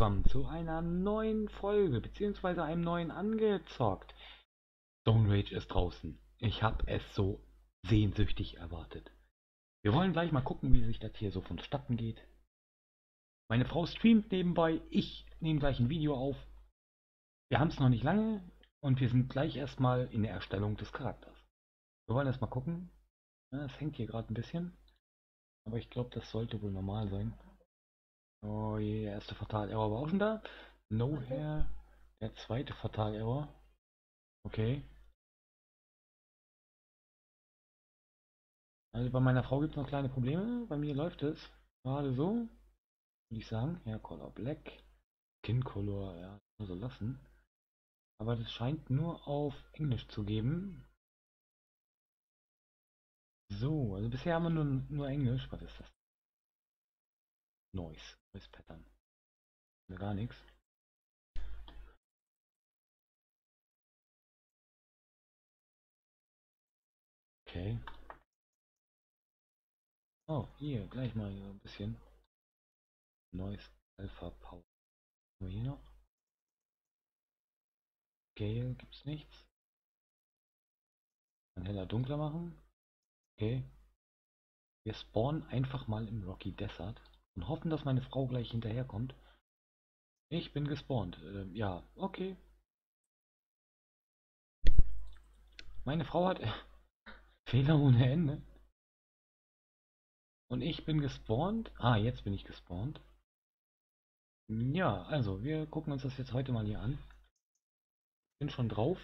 willkommen zu einer neuen Folge, beziehungsweise einem neuen Angezockt. Stone Rage ist draußen. Ich habe es so sehnsüchtig erwartet. Wir wollen gleich mal gucken, wie sich das hier so vonstatten geht. Meine Frau streamt nebenbei, ich nehme gleich ein Video auf. Wir haben es noch nicht lange und wir sind gleich erstmal in der Erstellung des Charakters. Wir wollen erstmal gucken. Ja, es hängt hier gerade ein bisschen, aber ich glaube, das sollte wohl normal sein. Oh je, der erste Fatal-Error war auch schon da. No Hair, der zweite Fatal-Error. Okay. Also bei meiner Frau gibt es noch kleine Probleme. Bei mir läuft es gerade so, würde ich sagen. Hair Color Black. Skin Color, ja, nur so lassen. Aber das scheint nur auf Englisch zu geben. So, also bisher haben wir nur Englisch. Was ist das? Noise Pattern. Gar nichts. Okay. Oh, hier, gleich mal ein bisschen. Noise Alpha Power. Nur hier noch. Scale gibt's nichts. Dann heller dunkler machen. Okay. Wir spawnen einfach mal im Rocky Desert und hoffen, dass meine Frau gleich hinterherkommt. Ich bin gespawnt. Ja, okay. Meine Frau hat Fehler ohne Ende. Und ich bin gespawnt. Ah, jetzt bin ich gespawnt. Ja, also, wir gucken uns das jetzt heute mal hier an. Bin schon drauf.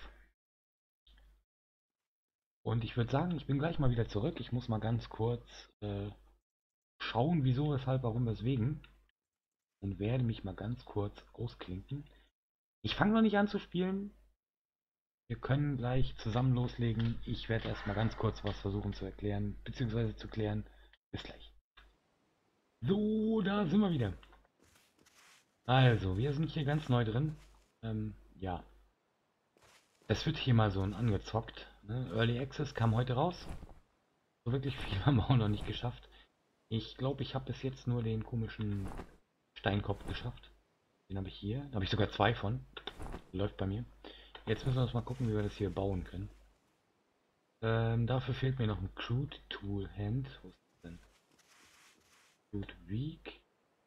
Und ich würde sagen, ich bin gleich mal wieder zurück. Ich muss mal ganz kurz schauen, wieso, weshalb, warum, weswegen. Und werde mich mal ganz kurz ausklinken. Ich fange noch nicht an zu spielen. Wir können gleich zusammen loslegen. Ich werde erstmal ganz kurz was versuchen zu erklären, beziehungsweise zu klären. Bis gleich. So, da sind wir wieder. Also, wir sind hier ganz neu drin. Ja. Es wird hier mal so ein angezockt. Ne? Early Access kam heute raus. So wirklich viel haben wir auch noch nicht geschafft. Ich glaube, ich habe bis jetzt nur den komischen Steinkopf geschafft. Den habe ich hier. Da habe ich sogar zwei von. Läuft bei mir. Jetzt müssen wir uns mal gucken, wie wir das hier bauen können. Dafür fehlt mir noch ein Crude Tool Hand. Wo ist das denn? Crude Weak.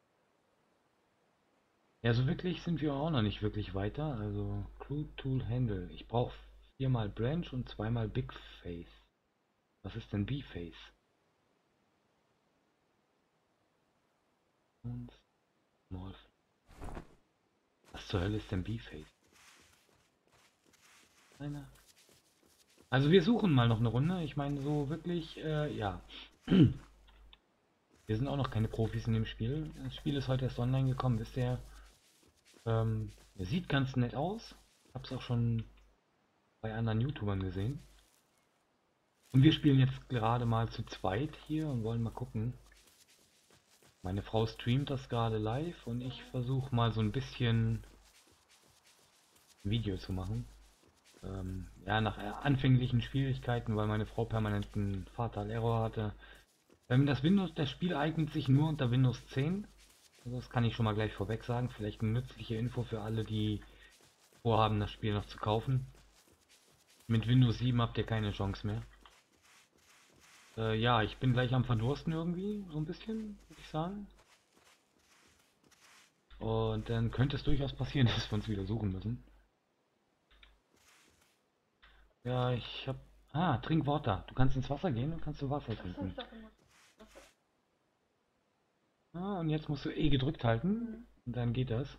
Ja, so wirklich sind wir auch noch nicht wirklich weiter. Also Crude Tool Handle. Ich brauche viermal Branch und zweimal Big Face. Was ist denn B-Face? Und Small. Was zur Hölle ist denn B-Face? Also wir suchen mal noch eine Runde. Ich meine so wirklich, ja. Wir sind auch noch keine Profis in dem Spiel. Das Spiel ist heute erst online gekommen, wisst ihr. Sieht ganz nett aus. Ich habe es auch schon bei anderen YouTubern gesehen. Und wir spielen jetzt gerade mal zu zweit hier und wollen mal gucken. Meine Frau streamt das gerade live und ich versuche mal so ein bisschen Video zu machen. Ja, nach anfänglichen Schwierigkeiten, weil meine Frau permanent einen Fatal Error hatte. Das Spiel eignet sich nur unter Windows 10. Also das kann ich schon mal gleich vorweg sagen. Vielleicht eine nützliche Info für alle, die vorhaben, das Spiel noch zu kaufen. Mit Windows 7 habt ihr keine Chance mehr. Ja, ich bin gleich am Verdursten irgendwie, so ein bisschen, würde ich sagen. Und dann könnte es durchaus passieren, dass wir uns wieder suchen müssen. Ja, ich hab... Ah, Trinkwasser. Du kannst ins Wasser gehen und kannst du Wasser trinken. Ah, und jetzt musst du E gedrückt halten und dann geht das.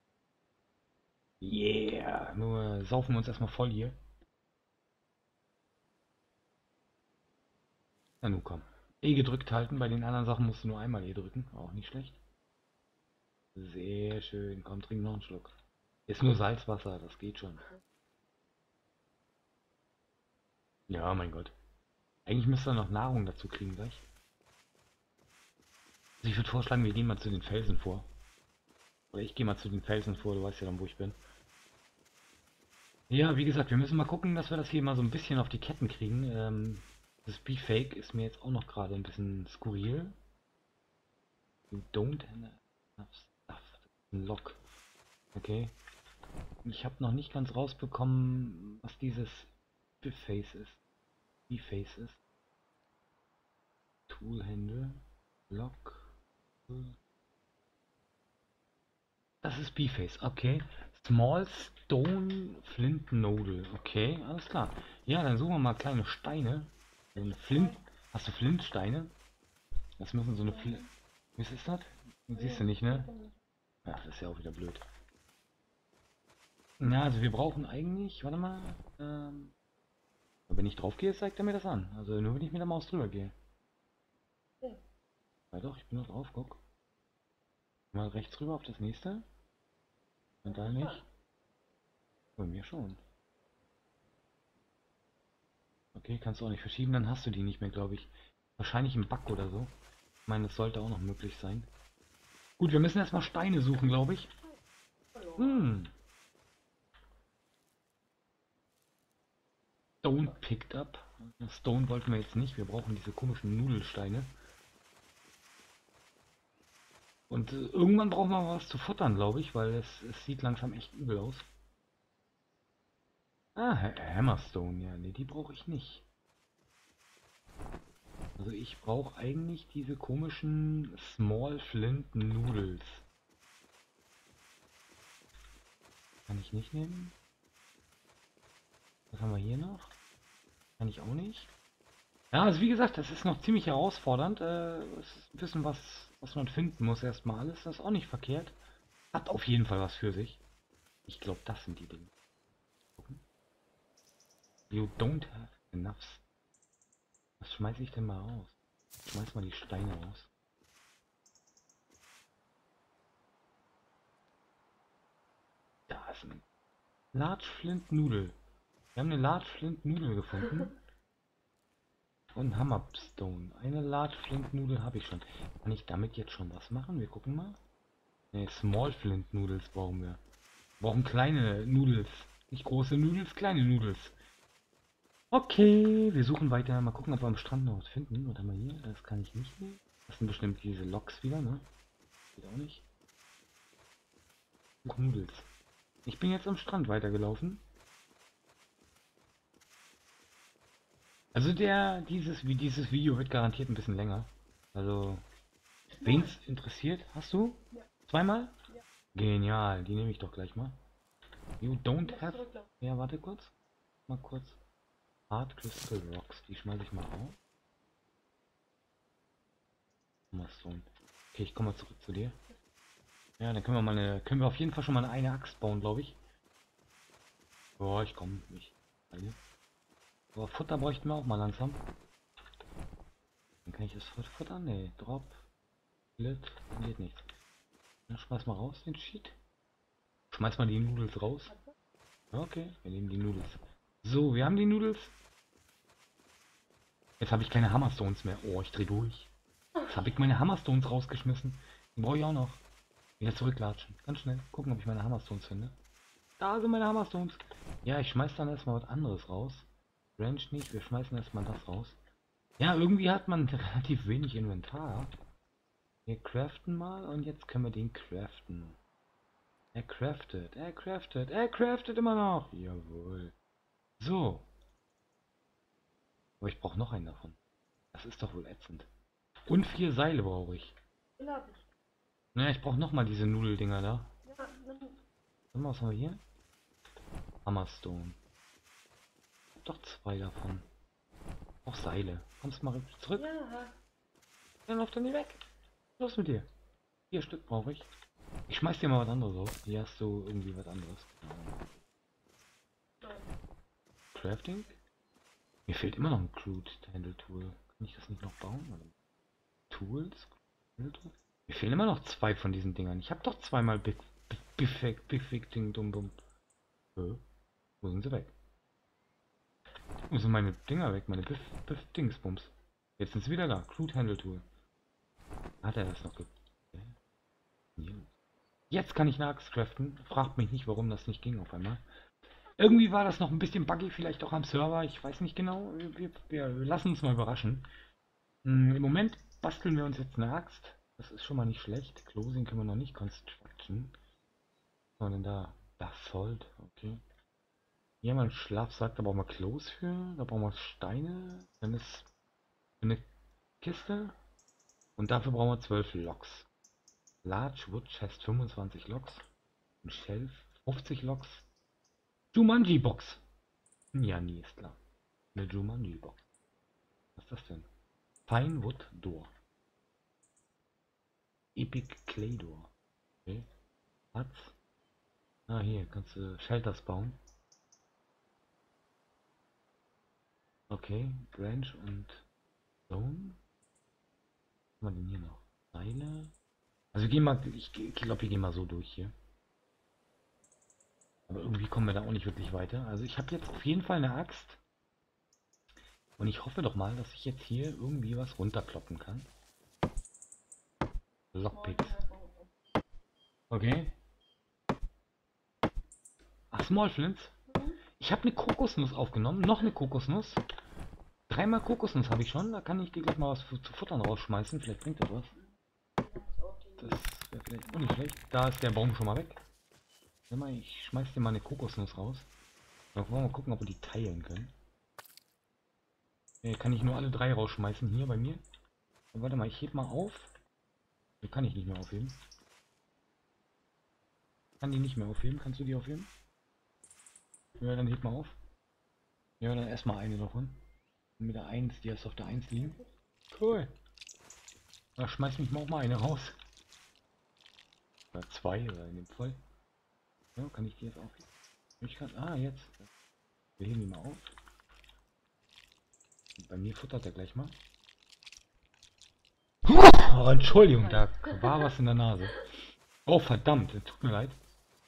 Yeah, nur saufen wir uns erstmal voll hier. Na nun komm. E gedrückt halten, bei den anderen Sachen musst du nur einmal E drücken. Auch nicht schlecht. Sehr schön. Komm, trink noch einen Schluck. Ist nur Salzwasser, das geht schon. Ja, mein Gott. Eigentlich müsste er noch Nahrung dazu kriegen gleich. Also ich würde vorschlagen, wir gehen mal zu den Felsen vor. Oder ich gehe mal zu den Felsen vor, du weißt ja dann, wo ich bin. Ja, wie gesagt, wir müssen mal gucken, dass wir das hier mal so ein bisschen auf die Ketten kriegen. Das Beefake ist mir jetzt auch noch gerade ein bisschen skurril. You don't have enough stuff. Ein Lock. Okay. Ich habe noch nicht ganz rausbekommen, was dieses Biface ist. Biface ist. Toolhändel. Lock. Das ist Biface, okay. Small Stone Flint Nodal. Okay, alles klar. Ja, dann suchen wir mal kleine Steine. So eine Flint. Hast du Flintsteine? Das müssen so eine Flint. Was ist das? Siehst du nicht, ne? Ja, das ist ja auch wieder blöd. Na, also wir brauchen eigentlich, warte mal, wenn ich drauf gehe, zeigt er mir das an. Also nur wenn ich mit der Maus drüber gehe. Ja doch, ich bin noch drauf, guck. Mal rechts rüber auf das nächste. Und da nicht. Bei mir schon. Okay, kannst du auch nicht verschieben, dann hast du die nicht mehr, glaube ich. Wahrscheinlich im Bug oder so. Ich meine, das sollte auch noch möglich sein. Gut, wir müssen erstmal Steine suchen, glaube ich. Hm. Stone picked up. Stone wollten wir jetzt nicht. Wir brauchen diese komischen Nudelsteine. Und irgendwann brauchen wir mal was zu futtern, glaube ich, weil es sieht langsam echt übel aus. Ah, Hammerstone, ja, nee, die brauche ich nicht. Also ich brauche eigentlich diese komischen Small Flint Noodles. Kann ich nicht nehmen. Was haben wir hier noch? Kann ich auch nicht. Ja, also wie gesagt, das ist noch ziemlich herausfordernd. Es ist ein bisschen was man finden muss erstmal alles. Das ist auch nicht verkehrt. Hat auf jeden Fall was für sich. Ich glaube, das sind die Dinge. Gucken. You don't have enough. Was schmeiße ich denn mal raus? Schmeiß mal die Steine raus. Da ist ein Large Flint Nudel. Wir haben eine Large Flint Nudel gefunden. Und Hammerstone. Eine Large Flint Nudel habe ich schon. Kann ich damit jetzt schon was machen? Wir gucken mal. Ne, Small Flint Noodles brauchen wir. Wir brauchen kleine Noodles. Nicht große Noodles, kleine Noodles. Okay, wir suchen weiter. Mal gucken, ob wir am Strand noch was finden. Oder mal hier, das kann ich nicht nehmen. Das sind bestimmt diese Loks wieder, ne? Geht auch nicht. Such Noodles. Ich bin jetzt am Strand weitergelaufen. Also dieses Video wird garantiert ein bisschen länger. Also, wen's interessiert, hast du? Ja. Zweimal? Ja. Genial, die nehme ich doch gleich mal. You don't have... Ja, warte kurz. Mal kurz. Hard Crystal Rocks, die schmeiße ich mal auf. Hammerstone. Okay, ich komme mal zurück zu dir. Ja, dann können wir auf jeden Fall schon mal eine Axt bauen, glaube ich. Boah, ich komme nicht. Aber Futter bräuchten wir auch mal langsam. Dann kann ich das futtern? Nee, Drop. Split. Geht nichts. Dann schmeiß mal raus den Sheet. Schmeiß mal die Noodles raus. Okay, wir nehmen die Noodles. So, wir haben die Noodles. Jetzt habe ich keine Hammerstones mehr. Oh, ich dreh durch. Jetzt habe ich meine Hammerstones rausgeschmissen. Die brauche ich auch noch. Wieder zurücklatschen. Ganz schnell. Gucken, ob ich meine Hammerstones finde. Da sind meine Hammerstones. Ja, ich schmeiß dann erstmal was anderes raus. Ranch nicht. Wir schmeißen erstmal das raus. Ja, irgendwie hat man relativ wenig Inventar. Wir craften mal und jetzt können wir den craften. Er craftet immer noch. Jawohl. So. Aber ich brauche noch einen davon. Das ist doch wohl ätzend. Und 4 Seile brauche ich. Naja, ich brauche noch mal diese Nudeldinger da. Was haben wir hier? Hammerstone. Ich hab doch 2 davon. Auch Seile. Kommst du mal zurück? Ja. Dann lauf doch nie weg. Los mit dir. 4 Stück brauche ich. Ich schmeiß dir mal was anderes auf. Hier hast du irgendwie was anderes. Crafting? Mir fehlt immer noch ein Crude Handle Tool. Kann ich das nicht noch bauen? Tools? Mir fehlen immer noch 2 von diesen Dingern. Ich habe doch zweimal Biffig Ding Dum Dum. Wo sind sie weg? Wo sind meine Dinger weg? Meine Biff Dingsbums. Jetzt sind sie wieder da. Crude Handle Tool. Hat er das noch Jetzt kann ich eine Axt craften. Fragt mich nicht, warum das nicht ging auf einmal. Irgendwie war das noch ein bisschen buggy, vielleicht auch am Server. Ich weiß nicht genau. Wir lassen uns mal überraschen. Im Moment basteln wir uns jetzt eine Axt. Das ist schon mal nicht schlecht. Closing können wir noch nicht. Construction Flaschen. Was haben wir denn da? Basalt, okay. Hier haben wir einen Schlafsack, da brauchen wir Klos für. Da brauchen wir Steine. Dann ist eine Kiste. Und dafür brauchen wir 12 Loks. Large Wood Chest 25 Loks. Ein Shelf 50 Loks. Jumanji Box. Ja, nie ist klar. Eine Jumanji Box. Was ist das denn? Fine Wood Door. Epic Clay Door. Okay. Hat's. Ah, hier kannst du Shelters bauen. Okay. Branch und Stone. Was haben wir denn hier noch? Seile. Also wir gehen mal, ich glaube, wir gehen mal so durch hier. Aber irgendwie kommen wir da auch nicht wirklich weiter. Also ich habe jetzt auf jeden Fall eine Axt. Und ich hoffe doch mal, dass ich jetzt hier irgendwie was runterkloppen kann. Lockpicks. Okay. Ach, Small Flints. Ich habe eine Kokosnuss aufgenommen. Noch eine Kokosnuss. 3-mal Kokosnuss habe ich schon. Da kann ich dir gleich mal was zu futtern rausschmeißen. Vielleicht bringt das was. Das wäre vielleicht auch nicht schlecht. Da ist der Baum schon mal weg. Ich schmeiß dir mal eine Kokosnuss raus. Dann wollen wir mal gucken, ob wir die teilen können. Kann ich nur alle 3 rausschmeißen hier bei mir. Und warte mal, ich heb mal auf. Die kann ich nicht mehr aufheben. Kann die nicht mehr aufheben? Kannst du die aufheben? Ja, dann heb mal auf. Ja, dann erstmal eine davon. Und mit der 1, die hast auf der 1 liegen. Cool. Da schmeiß mich mal auch mal eine raus. Oder 2 oder in dem Fall. Ja, kann ich die jetzt aufheben? Ich kann. Ah, jetzt. Wir heben die mal auf. Und bei mir futtert er gleich mal. Oh, Entschuldigung, da war was in der Nase. Oh, verdammt, tut mir leid.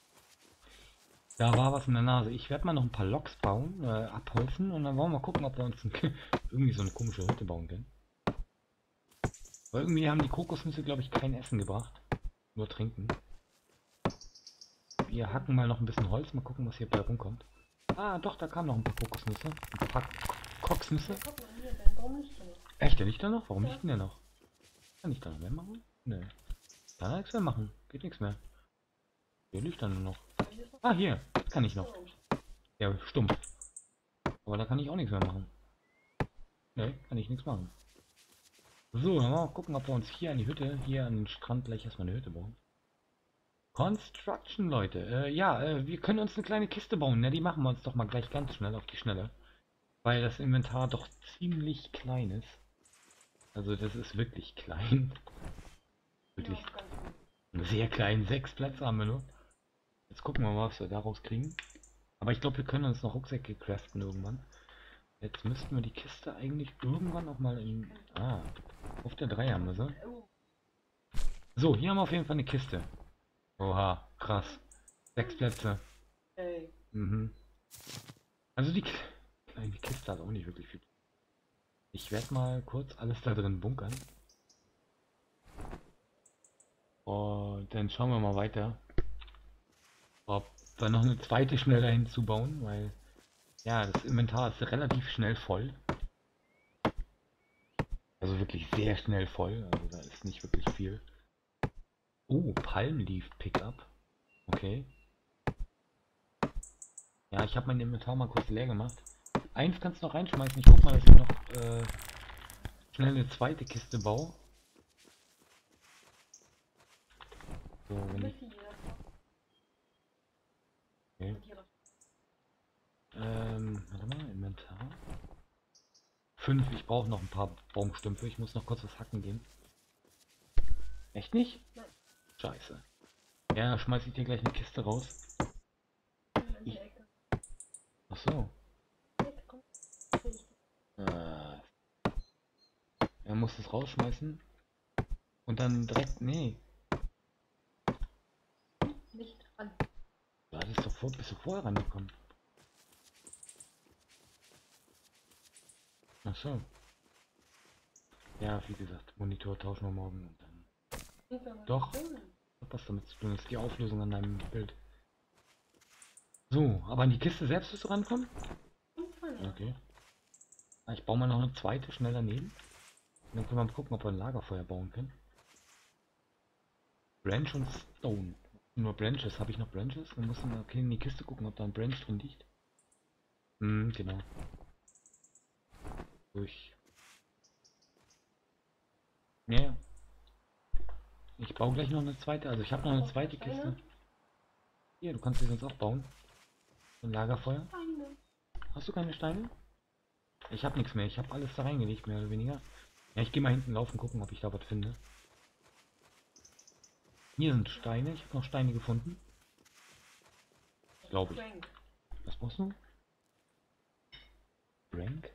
Da war was in der Nase. Ich werde mal noch ein paar Loks bauen, abholzen und dann wollen wir mal gucken, ob wir uns irgendwie so eine komische Hütte bauen können. Weil irgendwie haben die Kokosnüsse, glaube ich, kein Essen gebracht. Nur trinken. Wir hacken mal noch ein bisschen Holz, mal gucken, was hier bei rumkommt. Ah, doch, da kamen noch ein paar Kokosnüsse. Ein paar Koksnüsse. Echt, der liegt da noch? Warum liegt denn der noch? Kann ich da noch mehr machen? Nee. Kann nichts mehr machen. Geht nichts mehr. Hier liegt dann nur noch. Ah, hier. Das kann ich noch. Ja, stumpf. Aber da kann ich auch nichts mehr machen. Ne, kann ich nichts machen. So, dann mal gucken, ob wir uns hier an die Hütte, hier an den Strand gleich erstmal eine Hütte bauen. Construction, Leute. Wir können uns eine kleine Kiste bauen. Ne, die machen wir uns doch mal gleich ganz schnell auf die Schnelle. Weil das Inventar doch ziemlich klein ist. Also das ist wirklich klein. Wirklich sehr klein. 6 Plätze haben wir nur. Jetzt gucken wir mal, was wir daraus kriegen. Aber ich glaube, wir können uns noch Rucksäcke craften irgendwann. Jetzt müssten wir die Kiste eigentlich irgendwann auch mal in... Ah, auf der 3 haben wir sie. So, hier haben wir auf jeden Fall eine Kiste. Oha, krass. 6 Plätze. Mhm. Also die kleine Kiste hat auch nicht wirklich viel. Ich werde mal kurz alles da drin bunkern. Und dann schauen wir mal weiter, ob wir noch eine zweite schneller hinzubauen, weil ja, das Inventar ist relativ schnell voll. Also wirklich sehr schnell voll, also da ist nicht wirklich viel. Oh, Palmleaf Pickup. Okay. Ja, ich habe mein Inventar mal kurz leer gemacht. Eins kannst du noch reinschmeißen. Ich guck mal, dass ich noch schnell eine zweite Kiste baue. So, wenn ich... Okay. Warte mal, Inventar. 5, ich brauche noch ein paar Baumstümpfe. Ich muss noch kurz was hacken gehen. Echt nicht? Scheiße. Ja, schmeiß ich dir gleich eine Kiste raus. Ach so. Er muss es rausschmeißen. Und dann direkt... Nee. Nicht an. Du hattest doch bist du vorher rangekommen. Ach so. Ja, wie gesagt, Monitor tauschen wir morgen und dann... Doch. Hat was damit zu tun, das ist die Auflösung an deinem Bild. So, aber an die Kiste selbst wirst du rankommen? Okay. Ich baue mal noch eine zweite schnell daneben. Und dann können wir mal gucken, ob wir ein Lagerfeuer bauen können. Branch und Stone. Nur Branches. Habe ich noch Branches? Dann muss man okay, in die Kiste gucken, ob da ein Branch drin liegt. Genau. Durch. Ja, ja. Ich baue gleich noch eine zweite. Also ich habe noch eine zweite Kiste. Hier, du kannst sie sonst auch bauen. Ein Lagerfeuer. Hast du keine Steine? Ich habe nichts mehr. Ich habe alles da reingelegt, mehr oder weniger. Ja, ich gehe mal hinten laufen, gucken, ob ich da was finde. Hier sind Steine. Ich habe noch Steine gefunden. Glaube ich. Was brauchst du? Rank?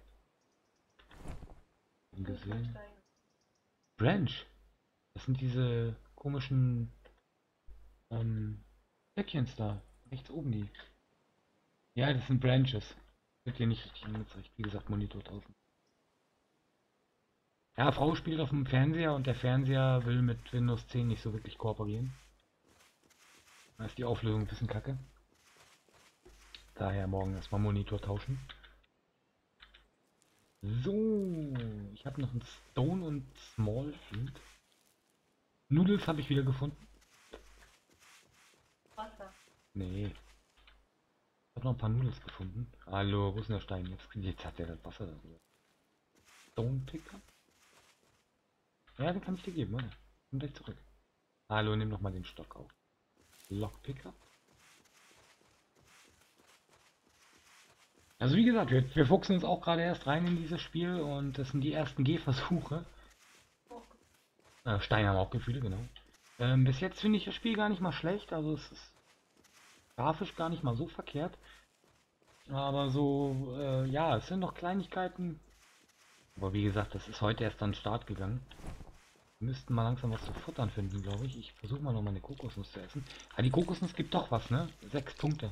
Gesehen. Branch. Das sind diese komischen Päckchens da. Rechts oben die. Ja, das sind Branches. Wird hier nicht richtig angezeigt. Wie gesagt, Monitor draußen. Ja, Frau spielt auf dem Fernseher und der Fernseher will mit Windows 10 nicht so wirklich kooperieren. Da ist die Auflösung ein bisschen kacke. Daher morgen erstmal Monitor tauschen. So, ich habe noch einen Stone und Small Flint. Noodles habe ich wieder gefunden. Wasser. Nee. Ich habe noch ein paar Noodles gefunden. Hallo, wo ist denn der Stein? Jetzt hat er das Wasser darüber. Stone Picker? Ja, den kann ich dir geben, oder? Komm gleich zurück. Hallo, nimm noch mal den Stock auf. Lockpicker? Also wie gesagt, wir fuchsen uns auch gerade erst rein in dieses Spiel und das sind die ersten Gehversuche. Steine haben auch Gefühle, genau. Bis jetzt finde ich das Spiel gar nicht mal schlecht, also es ist grafisch gar nicht mal so verkehrt. Aber so, ja, es sind noch Kleinigkeiten. Aber wie gesagt, das ist heute erst an den Start gegangen. Wir müssten mal langsam was zu futtern finden, glaube ich. Ich versuche mal noch mal eine Kokosnuss zu essen. Ah, die Kokosnuss gibt doch was, ne? 6 Punkte.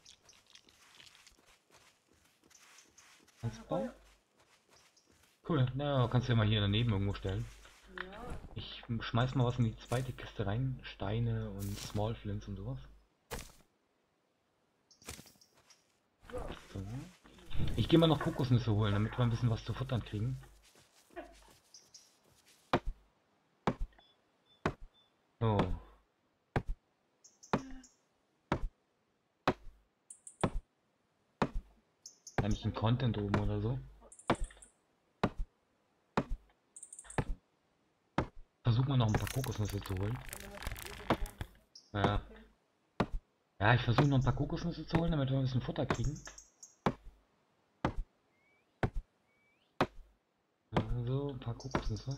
Kannst du bauen? Cool, na, kannst du ja mal hier daneben irgendwo stellen. Ich schmeiß mal was in die zweite Kiste rein. Steine und Small Flints und sowas. So. Ich gehe mal noch Kokosnüsse holen, damit wir ein bisschen was zu futtern kriegen. So. Kann ich einen Content oben oder so? Versuch mal noch ein paar Kokosnüsse zu holen. Ja. Ja, ich versuche noch ein paar Kokosnüsse zu holen, damit wir ein bisschen Futter kriegen. Also, ein paar Kokosnüsse.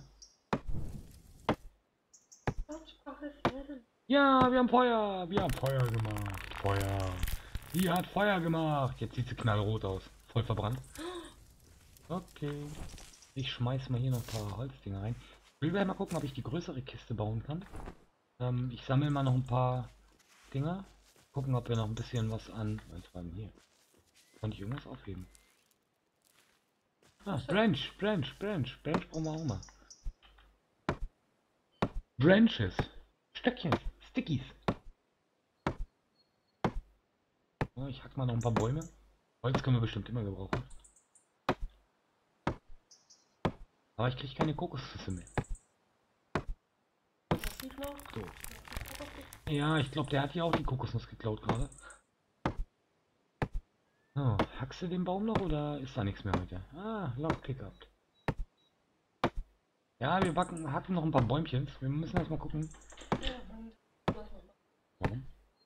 Ja, wir haben Feuer! Wir haben Feuer gemacht! Feuer! Sie hat Feuer gemacht! Jetzt sieht sie knallrot aus. Voll verbrannt. Okay. Ich schmeiß mal hier noch ein paar Holzdinger rein. Ich will gleich mal gucken, ob ich die größere Kiste bauen kann. Ich sammle mal noch ein paar Dinger. Gucken, ob wir noch ein bisschen was an... Was war denn hier? Konnte ich irgendwas aufheben? Ah, Branch brauchen wir auch mal. Branches. Stöckchen. Stickies. Ja, ich hack mal noch ein paar Bäume. Holz können wir bestimmt immer gebrauchen. Aber ich kriege keine Kokosnüsse mehr. So. Ja, ich glaube, der hat hier auch die Kokosnuss geklaut gerade. So, hackst du den Baum noch oder ist da nichts mehr heute? Ah, Lockpick up. Ja, wir hacken noch ein paar Bäumchen. Wir müssen erst mal gucken. Warum?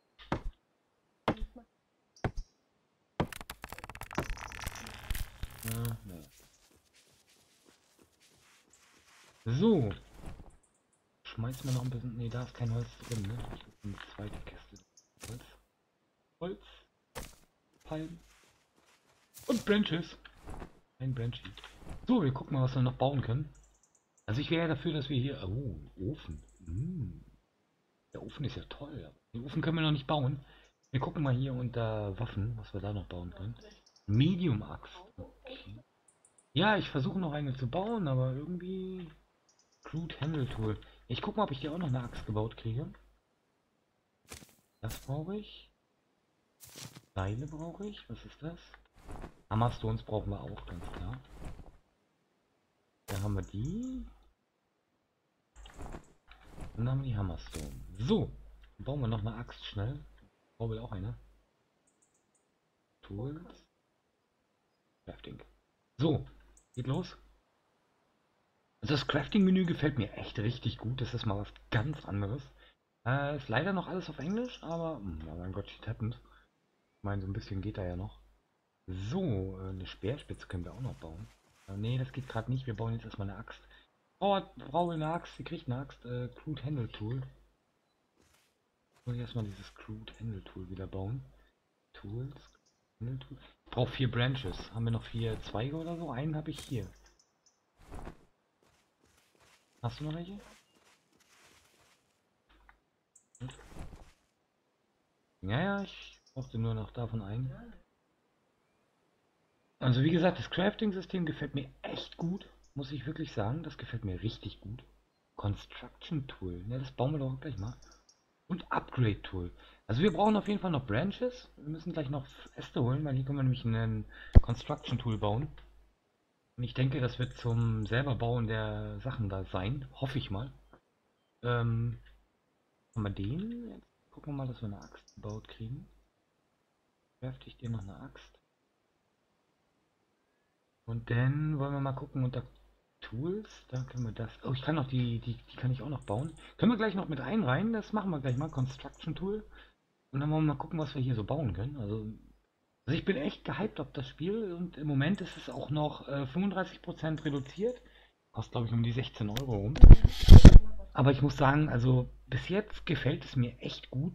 Ja, ne. So. Schmeiß mal noch ein bisschen. Ne, da ist kein Holz drin, ne? Ich muss in die zweite Kiste. Holz. Holz. Palmen. Und Branches. Ein Branchie. So, wir gucken mal, was wir noch bauen können. Also ich wäre dafür, dass wir hier... Oh, Ofen. Der Ofen ist ja toll. Den Ofen können wir noch nicht bauen. Wir gucken mal hier unter Waffen, was wir da noch bauen können. Medium Axt. Okay. Ja, ich versuche noch eine zu bauen, aber irgendwie... Crude Handle Tool. Ich gucke mal, ob ich dir auch noch eine Axt gebaut kriege. Das brauche ich. Seile brauche ich. Was ist das? Hammerstones brauchen wir auch, ganz klar. Da haben wir die. Und dann haben wir die Hammerstone. So. Bauen wir noch eine Axt schnell. Will auch eine. Tools. Crafting. So, geht los. Also das Crafting-Menü gefällt mir echt richtig gut. Das ist mal was ganz anderes. Ist leider noch alles auf Englisch, aber oh mein Gott, shit happens. Ich meine, so ein bisschen geht da ja noch. So, eine Speerspitze können wir auch noch bauen. Nee, das geht gerade nicht. Wir bauen jetzt erstmal eine Axt. Frau will eine Axt, sie kriegt eine Axt. Crude Handle Tool. Muss ich erstmal dieses Crude Handle Tool wieder bauen. Tools. Handle Tool. Ich brauche 4 Branches. Haben wir noch 4 Zweige oder so? Einen habe ich hier. Hast du noch welche? Hm? Ja, ich brauchte nur noch davon einen. Also wie gesagt, das Crafting-System gefällt mir echt gut. Muss ich wirklich sagen. Das gefällt mir richtig gut. Construction Tool. Ja, das bauen wir doch gleich mal. Und Upgrade Tool. Also wir brauchen auf jeden Fall noch Branches. Wir müssen gleich noch Äste holen, weil hier können wir nämlich einen Construction Tool bauen. Und ich denke, das wird zum selber bauen der Sachen da sein. Hoffe ich mal. Haben wir den? Jetzt gucken wir mal, dass wir eine Axt gebaut kriegen. Werfe ich dir noch eine Axt. Und dann wollen wir mal gucken unter Tools. Da können wir das. Oh, ich kann noch die kann ich auch noch bauen. Können wir gleich noch mit einreihen. Das machen wir gleich mal. Construction Tool. Und dann wollen wir mal gucken, was wir hier so bauen können. Also ich bin echt gehypt auf das Spiel und im Moment ist es auch noch 35% reduziert. Kostet glaube ich um die 16 Euro rum. Aber ich muss sagen, also bis jetzt gefällt es mir echt gut.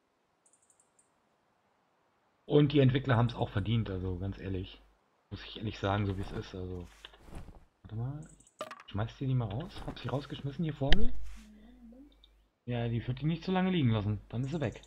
Und die Entwickler haben es auch verdient, also ganz ehrlich. Muss ich ehrlich sagen, so wie es ist. Also, warte mal. Ich schmeiß die mal raus. Hab sie rausgeschmissen hier vor mir. Ja, die wird die nicht so lange liegen lassen. Dann ist sie weg.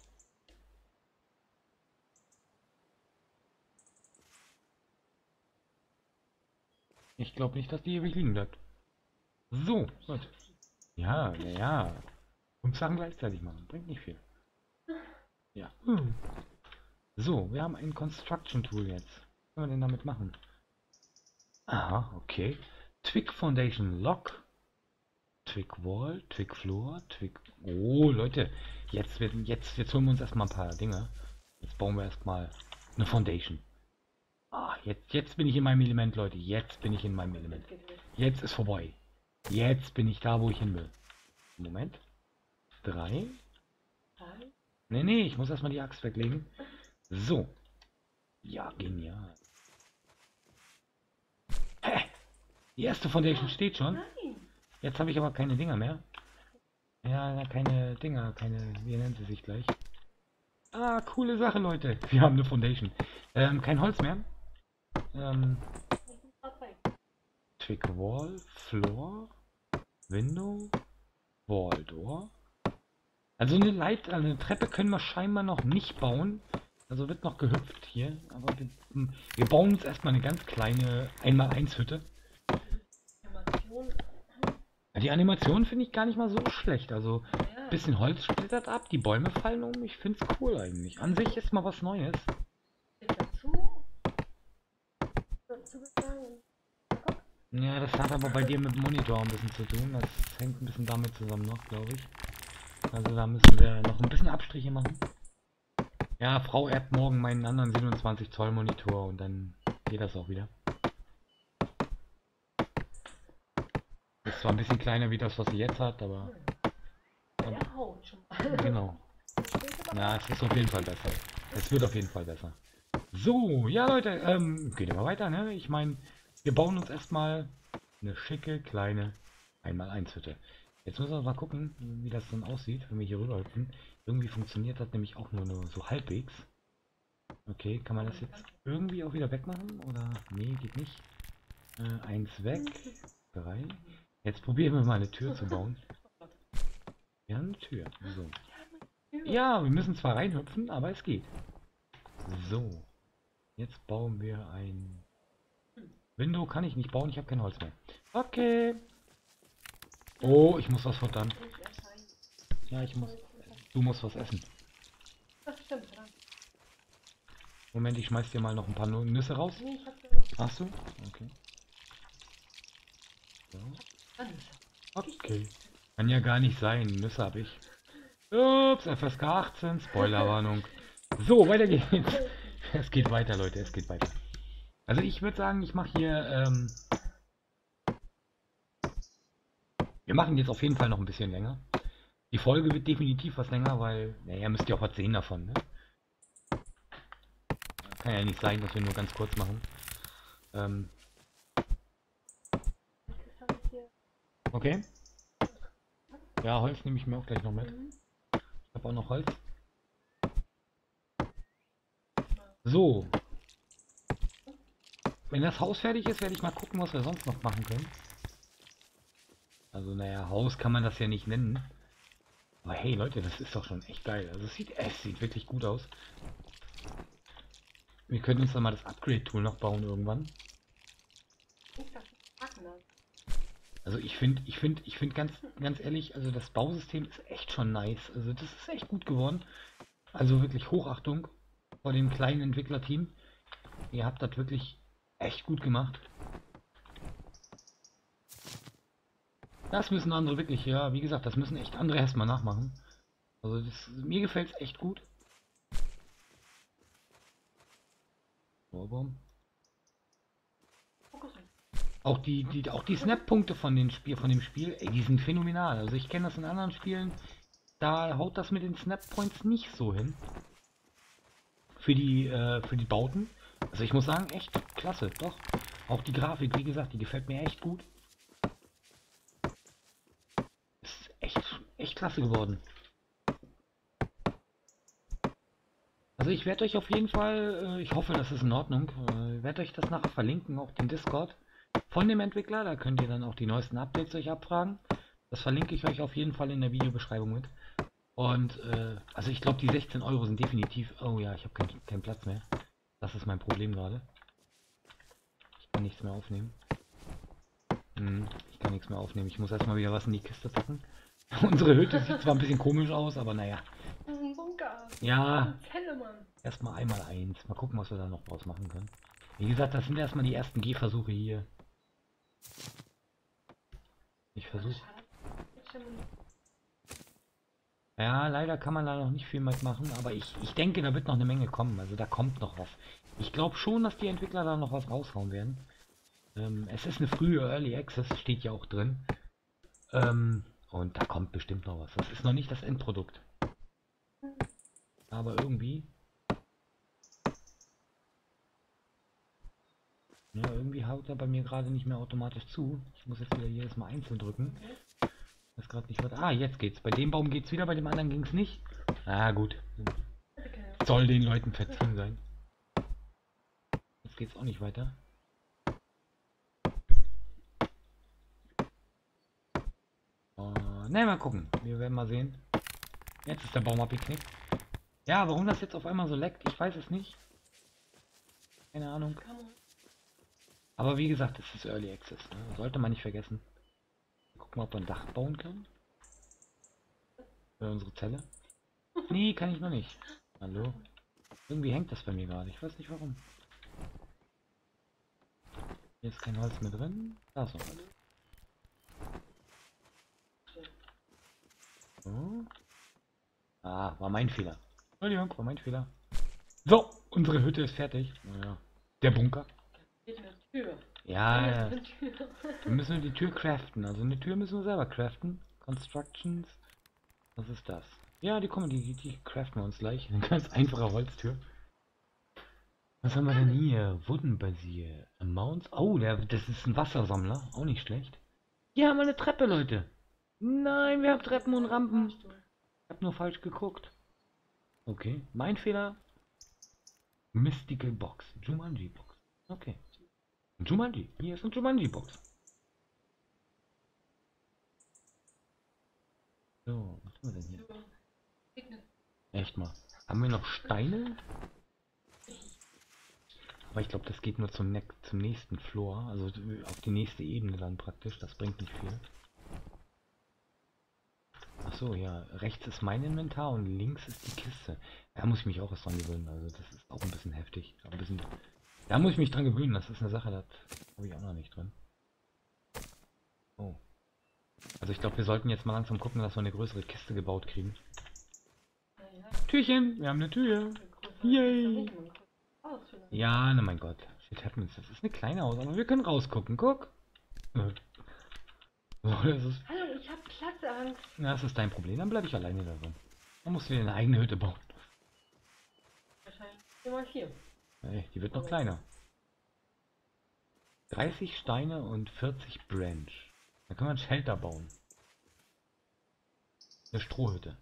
Ich glaube nicht, dass die ewig liegen bleibt. So, gut. Ja, naja. 5 Sachen gleichzeitig machen. Bringt nicht viel. Ja. So, wir haben ein Construction Tool jetzt. Was können wir denn damit machen? Aha, okay. Twig Foundation Lock. Twig Wall, Twig Floor, Twig... Oh, Leute. Jetzt holen wir uns erstmal ein paar Dinge. Jetzt bauen wir erstmal eine Foundation. Ah, jetzt bin ich in meinem Element, Leute. Jetzt bin ich in meinem Element. Jetzt ist vorbei. Jetzt bin ich da, wo ich hin will. Moment. 3. Nee, ich muss erstmal die Axt weglegen. So. Ja, genial. Hä? Die erste Foundation steht schon. Jetzt habe ich aber keine Dinger mehr. Ja, keine Dinger, wie nennt sie sich gleich? Ah, coole Sache, Leute. Wir haben eine Foundation. Kein Holz mehr. Twig Wall, Floor, Window, Wall Door. Also eine Treppe können wir scheinbar noch nicht bauen. Also wird noch gehüpft hier. Aber wir bauen uns erstmal eine ganz kleine 1x1 Hütte. Die Animation finde ich gar nicht mal so schlecht. Also ein bisschen Holz splittert ab, die Bäume fallen um. Ich finde es cool eigentlich. An sich ist mal was Neues. Ja, das hat aber bei dir mit dem Monitor ein bisschen zu tun. Das hängt ein bisschen damit zusammen noch, glaube ich. Also da müssen wir noch ein bisschen Abstriche machen. Ja, Frau erbt morgen meinen anderen 27 Zoll Monitor und dann geht das auch wieder. Ist zwar ein bisschen kleiner wie das, was sie jetzt hat, aber... Genau. Ja, es ist auf jeden Fall besser. Es wird auf jeden Fall besser. So, ja Leute, geht immer weiter, ne? Ich meine, wir bauen uns erstmal eine schicke, kleine 1x1 Hütte. Jetzt müssen wir mal gucken, wie das dann aussieht, wenn wir hier rüber hüpfen. Irgendwie funktioniert das nämlich auch nur so halbwegs. Okay, kann man das jetzt irgendwie auch wieder wegmachen? Oder? Nee, geht nicht. 1 weg. 3. Jetzt probieren wir mal eine Tür zu bauen. Wir haben eine Tür. So. Ja, wir müssen zwar reinhüpfen, aber es geht. So. Jetzt bauen wir ein... Window kann ich nicht bauen, ich habe kein Holz mehr. Okay. Oh, ich muss was futtern. Ja, du musst was essen. Moment, ich schmeiß dir mal noch ein paar Nüsse raus. Hast du? Okay. So. Okay. Kann ja gar nicht sein. Nüsse habe ich. Ups, FSK 18, Spoilerwarnung. So, weiter geht's. Es geht weiter, Leute, es geht weiter. Also ich würde sagen, ich mache hier, wir machen jetzt auf jeden Fall noch ein bisschen länger. Die Folge wird definitiv was länger, weil, naja, müsst ihr auch was sehen davon, ne? Kann ja nicht sein, dass wir nur ganz kurz machen. Okay. Ja, Holz nehme ich mir auch gleich noch mit. Ich habe auch noch Holz. So. Wenn das Haus fertig ist, werde ich mal gucken, was wir sonst noch machen können. Also, naja, Haus kann man das ja nicht nennen. Aber hey, Leute, das ist doch schon echt geil. Also, es sieht wirklich gut aus. Wir können uns dann mal das Upgrade-Tool noch bauen irgendwann. Also ich finde ganz ehrlich, also das Bausystem ist echt schon nice. Also das ist echt gut geworden. Also wirklich Hochachtung vor dem kleinen Entwicklerteam. Ihr habt das wirklich echt gut gemacht. Das müssen andere wirklich, ja, wie gesagt, das müssen echt andere erstmal nachmachen. Also mir gefällt es echt gut. Auch die Snap-Punkte von dem Spiel, ey, die sind phänomenal. Also ich kenne das in anderen Spielen, da haut das mit den Snap-Points nicht so hin. Für die Bauten. Also ich muss sagen, echt klasse, doch. Auch die Grafik, wie gesagt, die gefällt mir echt gut. Ist echt klasse geworden. Also ich werde euch auf jeden Fall, ich hoffe, das ist in Ordnung, werde euch das nachher verlinken, auch den Discord von dem Entwickler. Da könnt ihr dann auch die neuesten Updates euch abfragen. Das verlinke ich euch auf jeden Fall in der Videobeschreibung mit. Und also ich glaube, die 16 Euro sind definitiv... Oh ja, ich habe keinen Platz mehr. Das ist mein Problem gerade. Ich kann nichts mehr aufnehmen. Ich kann nichts mehr aufnehmen. Ich muss erstmal wieder was in die Kiste packen. Unsere Hütte sieht zwar ein bisschen komisch aus, aber naja. Das ist ein Bunker. Ja. Zelle, Mann. Erstmal einmal eins. Mal gucken, was wir da noch draus machen können. Wie gesagt, das sind erstmal die ersten Gehversuche hier. Ich versuche. Ja, leider kann man da noch nicht viel mitmachen, aber ich denke, da wird noch eine Menge kommen. Also da kommt noch was. Ich glaube schon, dass die Entwickler da noch was raushauen werden. Es ist eine frühe Early Access, steht ja auch drin. Und da kommt bestimmt noch was. Das ist noch nicht das Endprodukt. Aber irgendwie... Ja, irgendwie haut er bei mir gerade nicht mehr automatisch zu. Ich muss jetzt wieder jedes Mal einzeln drücken. Das gerade nicht weiter. Ah, jetzt geht's. Bei dem Baum geht's wieder, bei dem anderen ging's nicht. Ah, gut. Soll den Leuten verziehen sein. Jetzt geht's auch nicht weiter. Ne, mal gucken. Wir werden mal sehen. Jetzt ist der Baum abgeknickt. Ja, warum das jetzt auf einmal so leckt, ich weiß es nicht. Keine Ahnung. Aber wie gesagt, es ist Early Access. Ne? Sollte man nicht vergessen. Gucken, ob wir ein Dach bauen können. Für unsere Zelle. Nee, kann ich noch nicht. Hallo? Irgendwie hängt das bei mir gerade. Ich weiß nicht warum. Hier ist kein Holz mehr drin. Da ist noch was. So. Ah, war mein Fehler. Entschuldigung, war mein Fehler. So, unsere Hütte ist fertig. Naja. Der Bunker. Ja, wir müssen die Tür craften. Also eine Tür müssen wir selber craften. Constructions. Was ist das? Ja, die craften wir uns gleich. Eine ganz einfache Holztür. Was haben wir denn hier? Wooden-basiert. Amounts. Oh, das ist ein Wassersammler. Auch nicht schlecht. Hier haben wir eine Treppe, Leute. Nein, wir haben Treppen und Rampen. Ich habe nur falsch geguckt. Okay, mein Fehler. Mystical Box. Jumanji Box. Okay. Jumanji. Hier ist eine Jumanji Box. So, was haben wir denn hier? Echt mal. Haben wir noch Steine? Aber ich glaube, das geht nur zum nächsten Floor. Also auf die nächste Ebene dann praktisch. Das bringt nicht viel. Achso, ja. Rechts ist mein Inventar und links ist die Kiste. Da muss ich mich auch erst dran gewöhnen. Also das ist auch ein bisschen heftig. Ein bisschen... Da muss ich mich dran gewöhnen. Das ist eine Sache, das habe ich auch noch nicht drin. Oh. Also ich glaube, wir sollten jetzt mal langsam gucken, dass wir eine größere Kiste gebaut kriegen. Türchen, wir haben eine Tür. Yay. Ja, na mein Gott. Shit happens. Das ist eine kleine Haus, aber wir können rausgucken. Guck. So, das ist, Hallo, ich hab Platzangst. das ist dein Problem. Dann bleibe ich alleine da drin. Dann musst du dir eine eigene Hütte bauen. Wahrscheinlich 4x4. Ey, die wird noch kleiner. 30 Steine und 40 Branch. Da kann man Shelter bauen. Eine Strohhütte.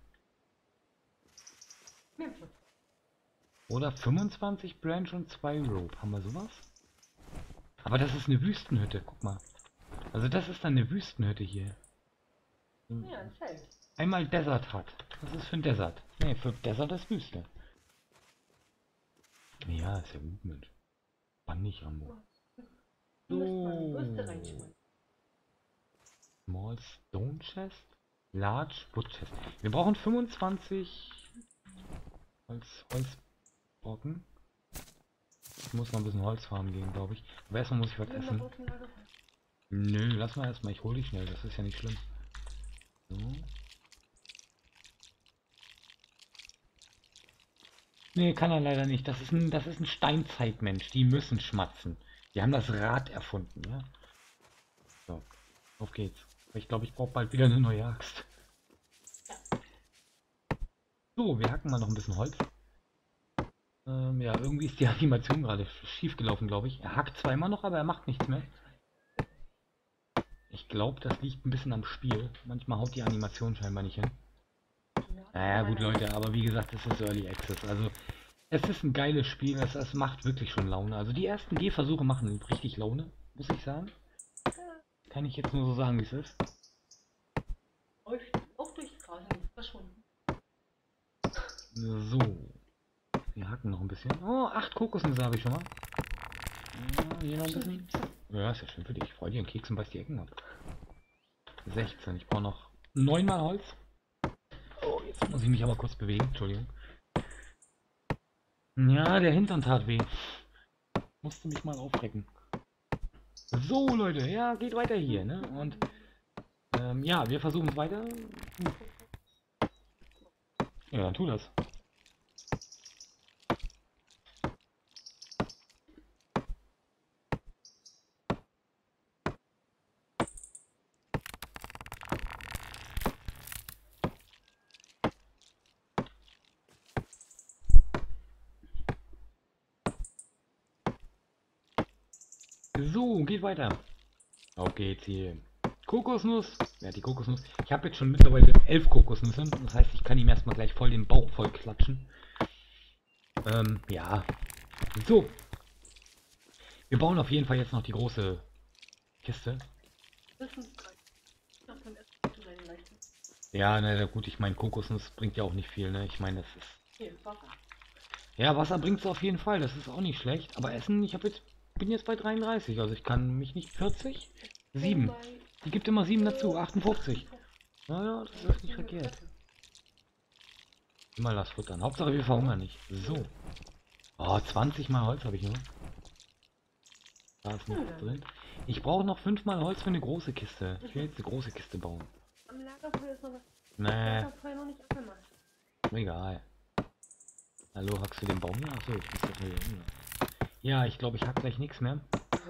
Mehr Platz. Oder 25 Branch und 2 Rope. Haben wir sowas? Aber das ist eine Wüstenhütte, guck mal. Also das ist dann eine Wüstenhütte hier. Ja, ein Zelt. Einmal Desert hat. Was ist für ein Desert? Ne, für Desert ist Wüste. Ja, ist ja gut, Mensch. Wann nicht, Rambo. Du musst mal eine Bürste reinschmeißen. Small Stone Chest. Large Wood Chest. Wir brauchen 25 Holzbrocken. Ich muss noch ein bisschen Holz farmen gehen, glaube ich. Aber erstmal muss ich was essen. Nö, lass mal erstmal. Ich hole dich schnell. Das ist ja nicht schlimm. So. Nee, kann er leider nicht. Das ist ein Steinzeitmensch. Die müssen schmatzen. Die haben das Rad erfunden, ja. So, auf geht's. Ich glaube, ich brauche bald wieder eine neue Axt. So, wir hacken mal noch ein bisschen Holz. Ja, irgendwie ist die Animation gerade schief gelaufen, glaube ich. Er hackt zweimal noch, aber er macht nichts mehr. Ich glaube, das liegt ein bisschen am Spiel. Manchmal haut die Animation scheinbar nicht hin. Naja, gut, Leute, aber wie gesagt, es ist Early Access. Also, es ist ein geiles Spiel. Es macht wirklich schon Laune. Also, die ersten Gehversuche machen richtig Laune, muss ich sagen. Kann ich jetzt nur so sagen, wie es ist. Auch durch Straßen verschwunden. So. Wir hacken noch ein bisschen. Oh, 8 Kokosnüsse habe ich schon mal. Ja, hier noch ein bisschen. Ja, ist ja schön für dich. Freu dir einen Keks und beiß die Ecken ab. 16. Ich brauche noch 9 mal Holz. Oh, jetzt muss ich mich aber kurz bewegen. Entschuldigung. Ja, der Hintern tat weh. Musste mich mal aufrecken. So, Leute. Ja, geht weiter hier, ne? Und ja, wir versuchen es weiter. Ja, dann tu das. So, geht weiter. Auf geht's hier. Kokosnuss. Wer hat die Kokosnuss? Ich habe jetzt schon mittlerweile 11 Kokosnüsse. Das heißt, ich kann ihm erstmal gleich voll den Bauch voll klatschen. Ja. So. Wir bauen auf jeden Fall jetzt noch die große Kiste. Ja, na gut, ich meine, Kokosnuss bringt ja auch nicht viel, ne? Ich meine, das ist... Ja, Wasser bringt es auf jeden Fall, das ist auch nicht schlecht. Aber Essen, bin jetzt bei 33, also ich kann mich nicht 40. 7. Die gibt immer 7 dazu, 58. Naja, das ist nicht verkehrt. Immer das futtern. Hauptsache wir verhungern nicht. So. Oh, 20 mal Holz habe ich nur. Da ist nichts drin. Ich brauche noch 5 mal Holz für eine große Kiste. Ich will jetzt eine große Kiste bauen. Am Lagerfeuer ist noch was. Nee, Noch nicht abgemacht. egal. Hallo, hackst du den Baum hier? Achso, ich muss das hier hin. Ja, ich glaube, ich hack gleich nichts mehr.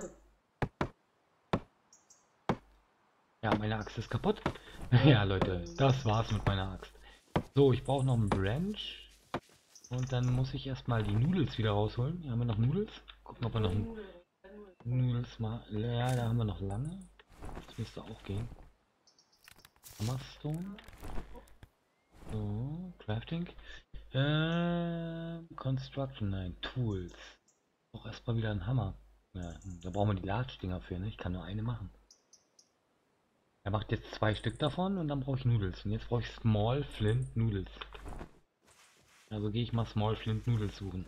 Ja, meine Axt ist kaputt. Ja, Leute, das war's mit meiner Axt. So, ich brauche noch einen Branch. Und dann muss ich erstmal die Noodles wieder rausholen. Hier haben wir noch Noodles. Gucken, ob wir noch Noodles mal. Ja, da haben wir noch lange. Das müsste auch gehen. Hammerstone. So, Crafting. Construction, nein, Tools. Auch erstmal wieder ein Hammer. Ja, da brauchen wir die Large-Dinger für, ne? Ich kann nur eine machen. Er macht jetzt 2 Stück davon und dann brauche ich Noodles. Und jetzt brauche ich Small Flint Noodles. Also gehe ich mal Small Flint Noodles suchen.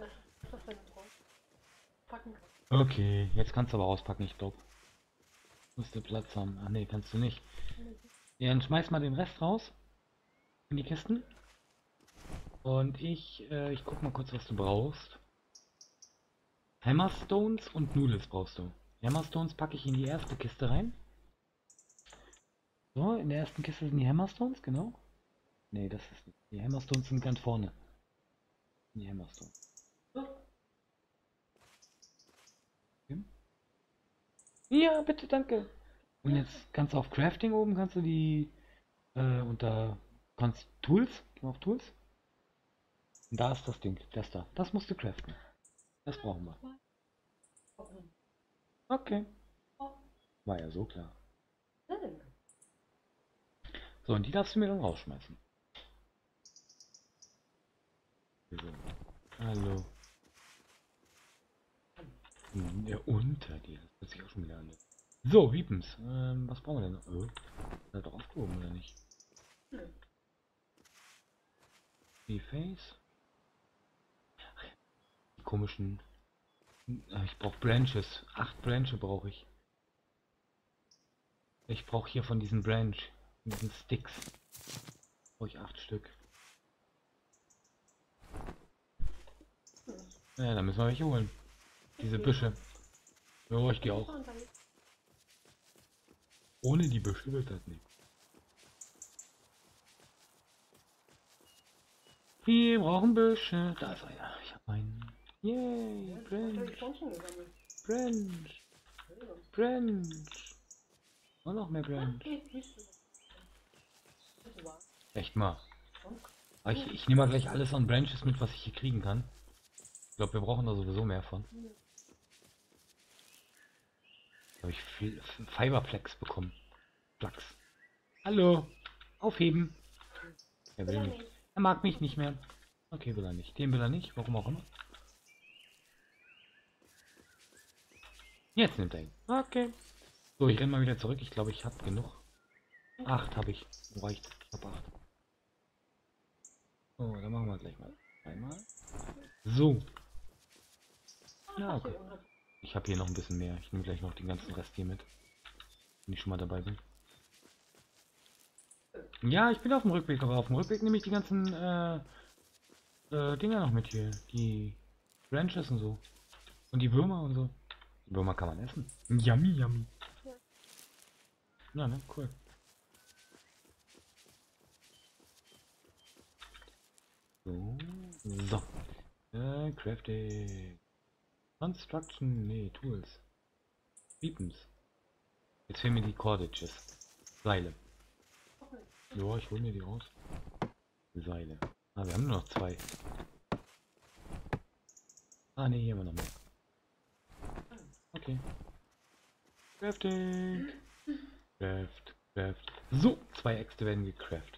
Okay, jetzt kannst du aber auspacken, ich glaube. Musst du Platz haben. Ach nee, kannst du nicht. Ja, dann schmeiß mal den Rest raus. In die Kisten. Und ich guck mal kurz, was du brauchst. Hammerstones und Noodles brauchst du. Hammerstones packe ich in die erste Kiste rein. So, in der ersten Kiste sind die Hammerstones, genau. Nee, das ist nicht. Die Hammerstones sind ganz vorne. Die Hammerstone. So. Ja, bitte, danke. Und jetzt kannst du auf Crafting oben, kannst du die unter kannst Tools, geh mal auf Tools. Und da ist das Ding, das da. Das musst du craften. Das brauchen wir. Okay. War ja so klar. So, und die darfst du mir dann rausschmeißen. So. Hallo. Ja, unter dir. Das hört sich auch schon wieder an. So, Wiepens. Was brauchen wir denn noch? Ist da drauf gehoben oder nicht? Die Face. Ach, die komischen. Ich brauche Branches. 8 Branches brauche ich. Ich brauche hier von diesen Branch. Von diesen Sticks. Brauche ich 8 Stück. Ja, da müssen wir welche holen. Diese Büsche. Ja, ich gehe auch. Ohne die Büsche wird das nicht. Wir brauchen Büsche. Da ist einer. Ich habe einen. Yay, Branch. Branch. Branch. Und noch mehr Branch. Echt mal. Aber ich nehme mal gleich alles an Branches mit, was ich hier kriegen kann. Ich glaube, wir brauchen da sowieso mehr von. Habe ich viel Fiberplex bekommen. Flachs. Hallo. Aufheben. Er will nicht. Er mag mich nicht mehr. Okay, will er nicht. Den will er nicht. Warum auch immer. Jetzt nimmt er ihn. Okay. So, ich renne mal wieder zurück. Ich glaube, ich habe genug. 8 habe ich. Reicht. Ich habe 8. So, dann machen wir gleich mal. Einmal. So. Ja, okay. Ich habe hier noch ein bisschen mehr. Ich nehme gleich noch den ganzen Rest hier mit. Wenn ich schon mal dabei bin. Ja, ich bin auf dem Rückweg, aber auf dem Rückweg nehme ich die ganzen Dinger noch mit hier. Die Branches und so. Und die Würmer und so. Die Würmer kann man essen. Yummy, yummy. Ja, ne? Cool. So. So. Crafting. Construction. Nee, Tools. Beepens. Jetzt fehlen mir die Cordages. Seile. Ja, ich hole mir die raus. Seile. Ah, wir haben nur noch 2. Ah, ne, hier haben wir noch mehr. Okay. Crafting. Craft. So, 2 Äxte werden gecraftet.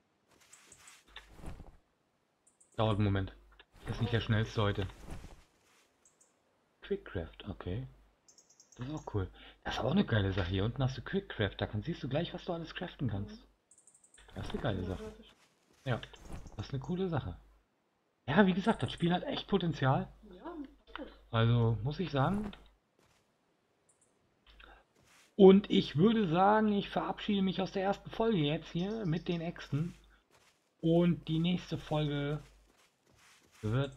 Dauert einen Moment. Das ist nicht der schnellste heute. Quickcraft, okay. Das ist auch cool. Das ist aber auch eine geile Sache. Hier unten hast du Quickcraft. Da siehst du gleich, was du alles craften kannst. Das ist eine geile Sache. Ja, das ist eine coole Sache. Ja, wie gesagt, das Spiel hat echt Potenzial. Also, muss ich sagen. Und ich würde sagen, ich verabschiede mich aus der ersten Folge jetzt hier mit den Äxten. Und die nächste Folge wird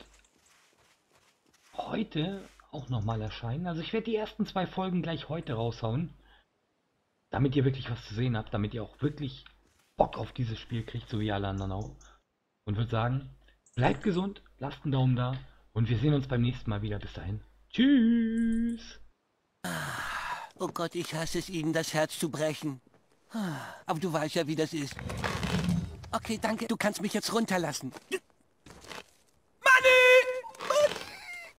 heute auch nochmal erscheinen. Also ich werde die ersten 2 Folgen gleich heute raushauen. Damit ihr wirklich was zu sehen habt. Damit ihr auch wirklich Bock auf dieses Spiel kriegt, so wie alle anderen auch. Und würde sagen, bleibt gesund, lasst einen Daumen da. Und wir sehen uns beim nächsten Mal wieder. Bis dahin. Tschüss. Oh Gott, ich hasse es, Ihnen das Herz zu brechen. Aber du weißt ja, wie das ist. Okay, danke. Du kannst mich jetzt runterlassen.